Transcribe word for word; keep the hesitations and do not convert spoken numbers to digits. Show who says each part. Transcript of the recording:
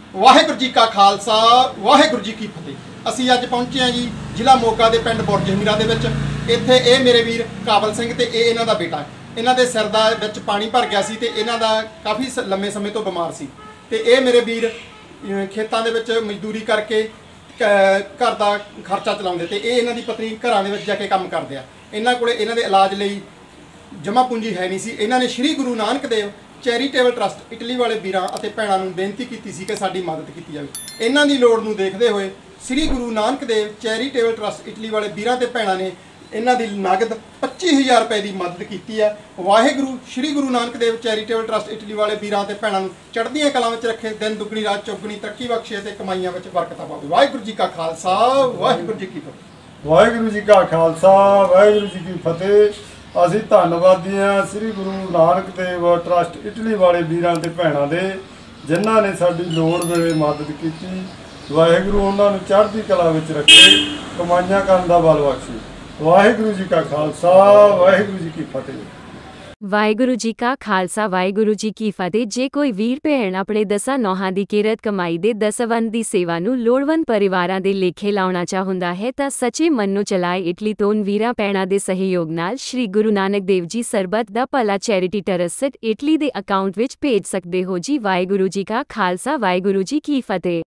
Speaker 1: ਵਾਹਿਗੁਰੂ जी का खालसा वाहिगुरू जी की फतेह। ਅਸੀਂ ਅੱਜ ਪਹੁੰਚੇ ਹਾਂ ਜੀ ਜ਼ਿਲ੍ਹਾ ਮੋਗਾ ਦੇ ਪਿੰਡ ਬੁਰਜ ਹਮੀਰਾ ਦੇ ਵਿੱਚ। ਇੱਥੇ ਇਹ ਮੇਰੇ ਵੀਰ ਕਾਬਲ ਸਿੰਘ ਤੇ ਇਹ ਇਹਨਾਂ ਦਾ ਬੇਟਾ, ਇਹਨਾਂ ਦੇ ਸਿਰ ਦਾ ਵਿੱਚ ਪਾਣੀ ਭਰ ਗਿਆ ਸੀ ਤੇ ਇਹਨਾਂ ਦਾ ਕਾਫੀ ਲੰਮੇ ਸਮੇਂ ਤੋਂ ਬਿਮਾਰ ਸੀ ਤੇ ਇਹ ਮੇਰੇ ਵੀਰ ਖੇਤਾਂ ਦੇ ਵਿੱਚ ਮਜ਼ਦੂਰੀ ਕਰਕੇ ਘਰ ਦਾ ਖਰਚਾ ਚਲਾਉਂਦੇ ਤੇ ਇਹ ਇਹਨਾਂ ਦੀ ਪਤਨੀ ਘਰਾਂ ਦੇ ਵਿੱਚ ਜਾ ਕੇ ਕੰਮ ਕਰਦੇ ਆ। ਇਹਨਾਂ ਕੋਲੇ ਇਹਨਾਂ ਦੇ ਇਲਾਜ ਲਈ ਜਮ੍ਹਾਂ ਪੂੰਜੀ ਹੈ ਨਹੀਂ ਸੀ। ਇਹਨਾਂ ਨੇ Shri Guru Nanak Dev charitable trust Italy वाले ਵੀਰਾਂ ਅਤੇ ਭੈਣਾਂ ਨੂੰ ਬੇਨਤੀ ਕੀਤੀ ਸੀ ਕਿ ਸਾਡੀ ਮਦਦ ਕੀਤੀ ਜਾਵੇ। ਇਹਨਾਂ ਦੀ ਲੋੜ ਨੂੰ ਦੇਖਦੇ ਹੋਏ Shri Guru Nanak Dev charitable trust Italy वाले ਵੀਰਾਂ ਤੇ ਭੈਣਾਂ ਨੇ ਇਹਨਾਂ ਦੀ ਨਗਦ ਪੱਚੀ ਹਜ਼ਾਰ ਰੁਪਏ ਦੀ ਮਦਦ ਕੀਤੀ ਹੈ। Waheguru Shri Guru Nanak Dev charitable trust Italy वाले ਵੀਰਾਂ ਤੇ ਭੈਣਾਂ ਨੂੰ ਚੜ੍ਹਦੀਆਂ ਕਲਾਂ ਵਿੱਚ ਰੱਖੇ, ਦਿਨ ਦੁੱਗਣੀ ਰਾਤ ਚੌਗਣੀ ਤਰੱਕੀ ਬਖਸ਼ੇ ਤੇ ਕਮਾਈਆਂ ਵਿੱਚ ਬਰਕਤਾਂ ਪਾਵੇ। ਵਾਹਿਗੁਰੂ ਜੀ ਕਾ ਖਾਲਸਾ ਵਾਹਿਗੁਰੂ ਜੀ ਕੀ ਫਤਿਹ।
Speaker 2: ਵਾਹਿਗੁਰੂ ਜੀ ਕਾ ਖਾਲਸਾ ਵਾਹਿਗੁਰੂ ਜੀ ਕੀ ਫਤਿਹ। ਅਸੀਂ ਧੰਨਵਾਦੀ ਹਾਂ ਸ੍ਰੀ ਗੁਰੂ ਨਾਨਕ ਦੇਵ ਟਰਸਟ ਇਟਲੀ ਵਾਲੇ ਵੀਰਾਂ ਤੇ ਭੈਣਾਂ ਦੇ, ਜਿਨ੍ਹਾਂ ਨੇ ਸਾਡੀ ਲੋੜ ਵੇਲੇ ਮਦਦ ਕੀਤੀ। ਵਾਹਿਗੁਰੂ ਉਹਨਾਂ ਨੂੰ ਚੜ੍ਹਦੀ ਕਲਾ ਵਿੱਚ ਰੱਖੇ, ਕਮਾਈਆਂ ਕਰਨ ਦਾ ਬਲ ਬਖਸ਼ੇ। ਵਾਹਿਗੁਰੂ ਜੀ ਕਾ ਖਾਲਸਾ ਵਾਹਿਗੁਰੂ ਜੀ ਕੀ ਫਤਿਹ।
Speaker 3: ਵਾਹਿਗੁਰੂ ਜੀ ਕਾ ਖਾਲਸਾ ਵਾਹਿਗੁਰੂ ਜੀ ਕੀ ਫਤਿਹ। ਜੇ ਕੋਈ ਵੀਰ ਭੈਣ ਆਪਣੇ ਦਸਾਂ ਨੌਹਾਂ ਦੀ ਕਿਰਤ ਕਮਾਈ ਦੇ ਦਸਵੰਧ ਦੀ ਸੇਵਾ ਨੂੰ ਲੋੜਵੰਦ ਪਰਿਵਾਰਾਂ ਦੇ ਲੇਖੇ ਲਾਉਣਾ ਚਾਹੁੰਦਾ ਹੈ ਤਾਂ ਸੱਚੇ ਮਨ ਨੂੰ ਚਲਾਏ ਇਟਲੀ ਤੋਂ ਵੀਰਾਂ ਭੈਣਾਂ ਦੇ ਸਹਿਯੋਗ ਨਾਲ ਸ਼੍ਰੀ Guru Nanak Dev ji Sarbat Da Bhala charity trust Italy ਦੇ ਅਕਾਊਂਟ ਵਿੱਚ ਭੇਜ ਸਕਦੇ ਹੋ ਜੀ। ਵਾਹਿਗੁਰੂ ਜੀ ਕਾ ਖਾਲਸਾ ਵਾਹਿਗੁਰੂ ਜੀ ਕੀ ਫਤਿਹ।